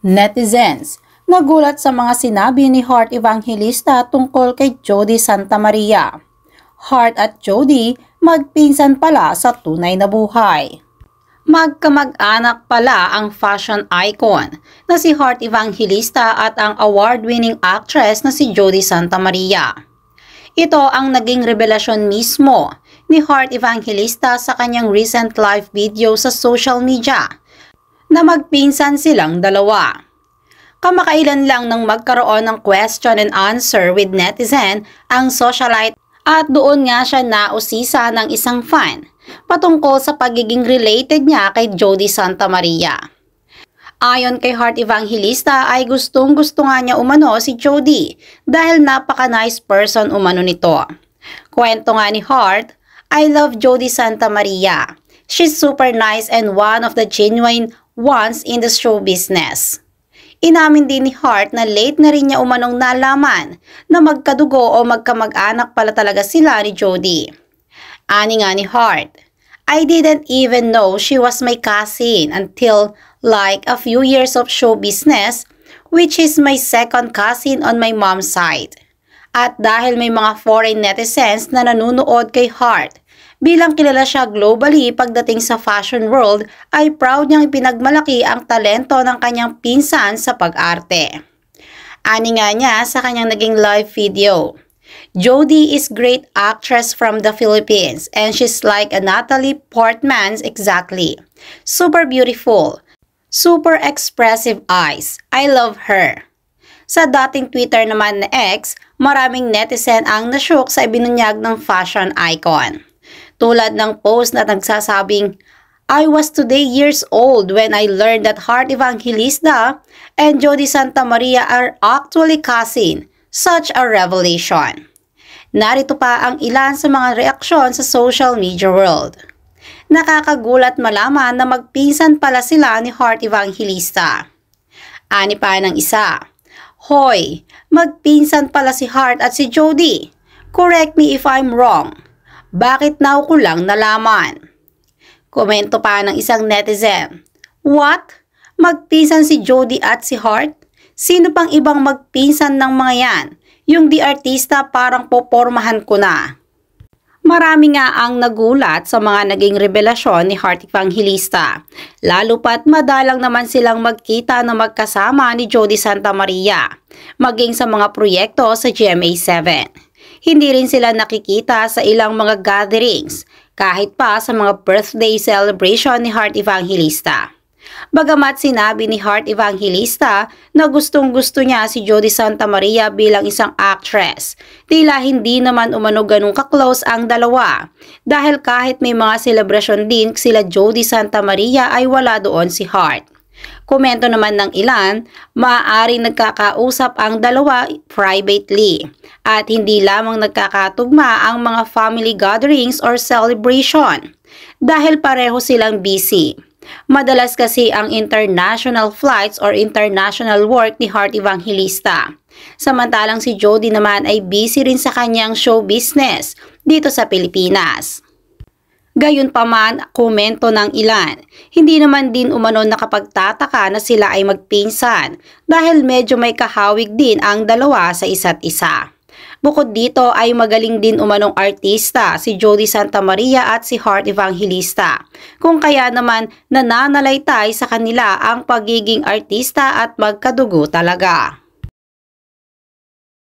Netizens, nagulat sa mga sinabi ni Heart Evangelista tungkol kay Jody Santa Maria. Heart at Jody magpinsan pala sa tunay na buhay. Magkamag-anak pala ang fashion icon na si Heart Evangelista at ang award-winning actress na si Jody Santa Maria. Ito ang naging revelasyon mismo ni Heart Evangelista sa kanyang recent live video sa social media na magpinsan silang dalawa. Kamakailan lang nang magkaroon ng question and answer with netizen ang socialite at doon nga siya nausisa ng isang fan patungkol sa pagiging related niya kay Jody Santa Maria. Ayon kay Heart Evangelista ay gustong-gusto nga niya umano si Jody dahil napaka-nice person umano nito. Kwento nga ni Heart, "I love Jody Santa Maria. She's super nice and one of the genuine ones in the show business." Inamin din ni Heart na late na rin niya umanong nalaman na magkadugo o magkamag-anak pala talaga sila ni Jody. Ani nga ni Heart, "I didn't even know she was my cousin until like a few years of show business, which is my second cousin on my mom's side." At dahil may mga foreign netizens na nanunood kay Heart, bilang kilala siya globally pagdating sa fashion world, ay proud niyang ipinagmalaki ang talento ng kanyang pinsan sa pag-arte. Ani nga niya sa kanyang naging live video, "Jody is great actress from the Philippines and she's like a Natalie Portman exactly. Super beautiful, super expressive eyes. I love her." Sa dating Twitter naman na X, maraming netizen ang nashook sa ibinunyag ng fashion icon. Tulad ng post na nagsasabing, "I was today years old when I learned that Heart Evangelista and Jody Santa Maria are actually cousin. Such a revelation." Narito pa ang ilan sa mga reaksyon sa social media world. Nakakagulat malaman na magpinsan pala sila ni Heart Evangelista. Ani pa ng isa, "Hoy, magpinsan pala si Heart at si Jody. Correct me if I'm wrong. Bakit now ko lang nalaman?" Komento pa ng isang netizen, "What? Magpinsan si Jody at si Heart? Sino pang ibang magpinsan ng mga yan? Yung di artista parang popormahan ko na." Marami nga ang nagulat sa mga naging revelasyon ni Heart Evangelista. Lalo pat madalang naman silang magkita na magkasama ni Jody Santa Maria, maging sa mga proyekto sa GMA7. Hindi rin sila nakikita sa ilang mga gatherings, kahit pa sa mga birthday celebration ni Heart Evangelista. Bagamat sinabi ni Heart Evangelista na gustong-gusto niya si Jody Santa Maria bilang isang actress, tila hindi naman umano ganun ka-close ang dalawa dahil kahit may mga celebration din sila Jody Santa Maria ay wala doon si Heart. Komento naman ng ilan, maaaring nagkakausap ang dalawa privately at hindi lamang nagkakatugma ang mga family gatherings or celebration dahil pareho silang busy. Madalas kasi ang international flights or international work ni Heart Evangelista. Samantalang si Jody naman ay busy rin sa kanyang show business dito sa Pilipinas. Gayunpaman, komento ng ilan, hindi naman din umano nakapagtataka na sila ay magpinsan dahil medyo may kahawig din ang dalawa sa isa't isa. Bukod dito ay magaling din umanong artista si Jody Santa Maria at si Heart Evangelista, kung kaya naman nananalaytay sa kanila ang pagiging artista at magkadugo talaga.